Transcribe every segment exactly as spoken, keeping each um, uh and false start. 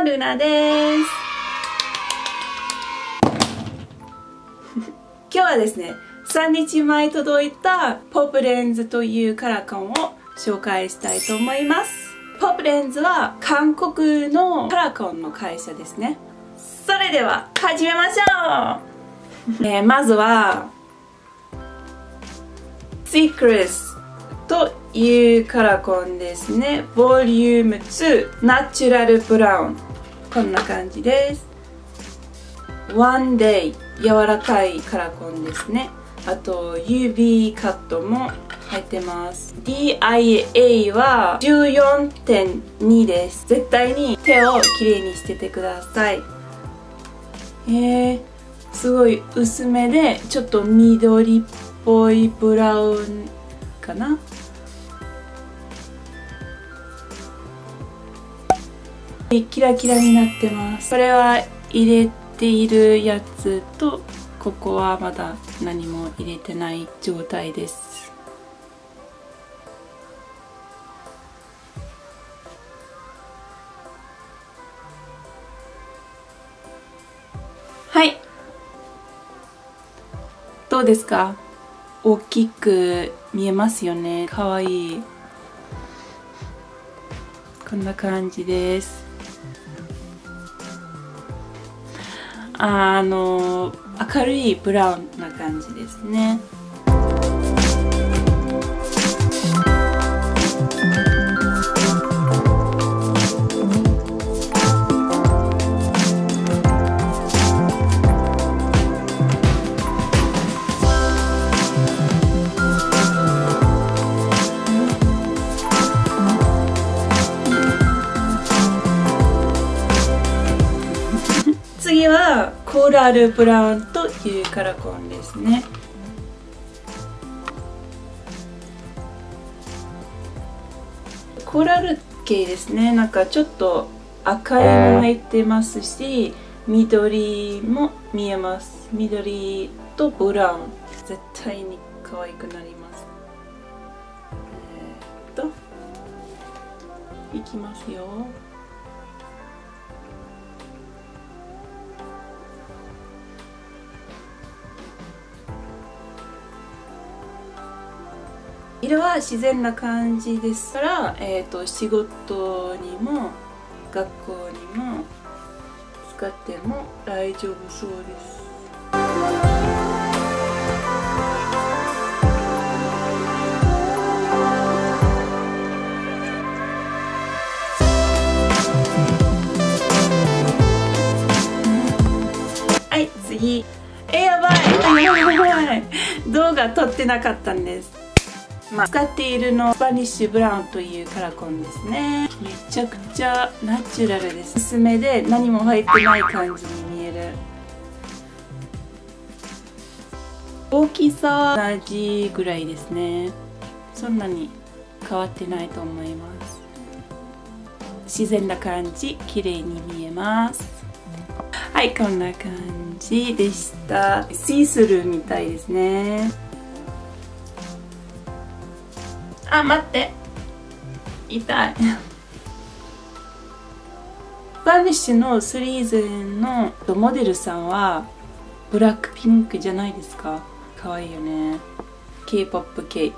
ルナです。今日はですね、さんにちまえ届いたポップレンズというカラコンを紹介したいと思います。ポップレンズは韓国のカラコンの会社ですね。それでは始めましょう。えー、まずはシークレスというカラコンですね。ボリュームツーナチュラルブラウン、こんな感じです。ワンデイ柔らかいカラコンですね。あと ユービー カットも入ってます。 ディーアイエー は じゅうよんてんに です。絶対に手をきれいにしててください。えー、すごい薄めでちょっと緑っぽいブラウンかな。キラキラになってます。これは入れているやつと、ここはまだ何も入れてない状態です。はい、どうですか？大きく見えますよね。かわいい。こんな感じです。あの明るいブラウンな感じですね。次はコーラルブラウンというカラコンですね。コーラル系ですね。なんかちょっと赤いも入ってますし、緑も見えます。緑とブラウン、絶対に可愛くなります。えー、っといきますよ。色は自然な感じですから、えーと、仕事にも学校にも使っても大丈夫そうです。はい、次。え、やばいやばい動画撮ってなかったんです。まあ、使っているのはスパニッシュブラウンというカラコンですね。めちゃくちゃナチュラルです。薄めで何も入ってない感じに見える。大きさは同じぐらいですね。そんなに変わってないと思います。自然な感じ、綺麗に見えます。はい、こんな感じでした。シースルーみたいですね。あ、待って、痛いスパニッシュのスリーズンのモデルさんはブラックピンクじゃないですか。かわいいよね。 K-ポップ 系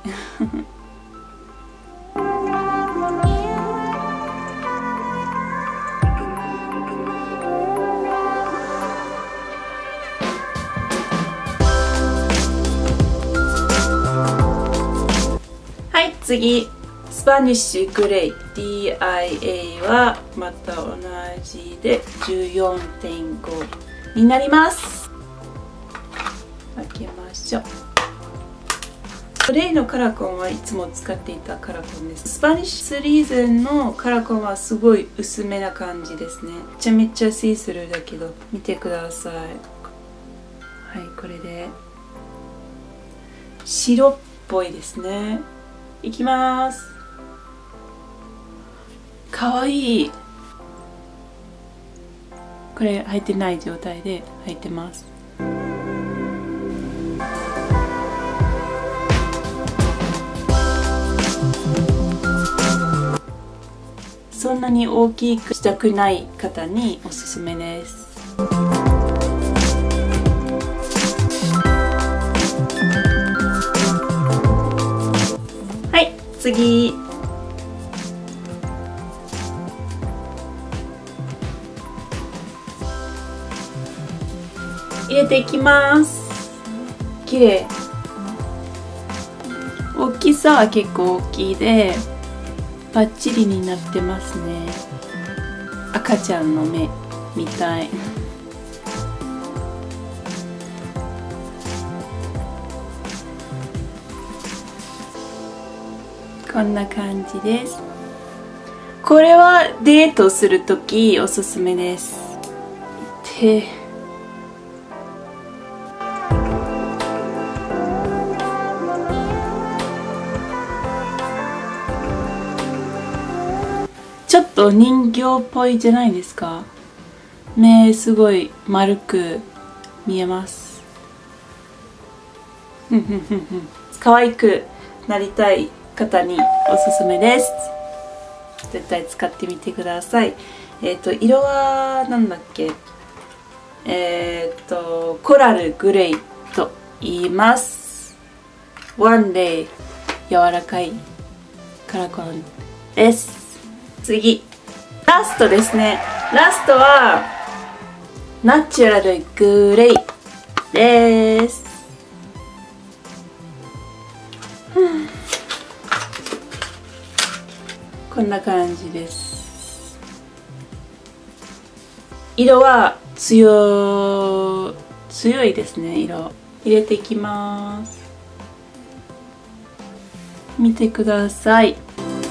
はい、次スパニッシュグレイ ディーアイエー はまた同じで じゅうよんてんご になります。開けましょう。グレイのカラコンはいつも使っていたカラコンです。スパニッシュスリーズンのカラコンはすごい薄めな感じですね。めちゃめちゃシースルーだけど見てください。はい、これで白っぽいですね。いきます。かわいい。これ入ってない状態で入ってます。 そんなに大きくしたくない方におすすめです。はい、次。入れていきます。綺麗。大きさは結構大きいでバッチリになってますね。赤ちゃんの目みたい。こんな感じです。これはデートするときおすすめです。でちょっと人形っぽいじゃないですか。目すごい丸く見えます。可愛くなりたい方におすすめです。絶対使ってみてください。えっと色はなんだっけ、えっとコラルグレイと言います。ワンデイ柔らかいカラコンです。次、ラストですね。ラストはナチュラルグレイです。こんな感じです。色は強強いですね。色入れていきます。見てください。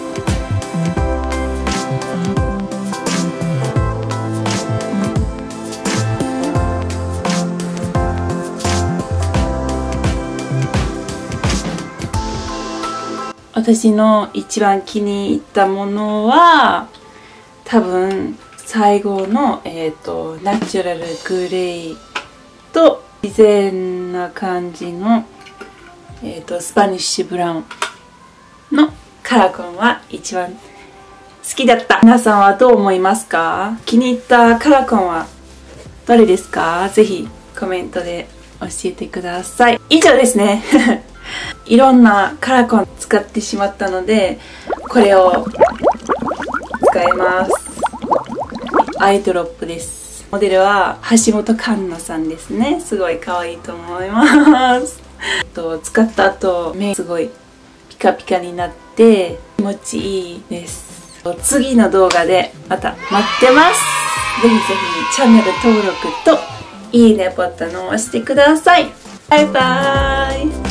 私の一番気に入ったものは多分最後の、えーと、ナチュラルグレイと自然な感じの、えーと、スパニッシュブラウンのカラコンは一番好きだった。皆さんはどう思いますか？気に入ったカラコンはどれですか？ぜひコメントで教えてください。以上ですね。いろんなカラコン使ってしまったのでこれを使います。アイドロップです。モデルは橋本環奈さんですね。すごい可愛いと思います。と使った後目すごいピカピカになって気持ちいいです。次の動画でまた待ってます。ぜひぜひチャンネル登録といいねボタンを押してください。バイバーイ。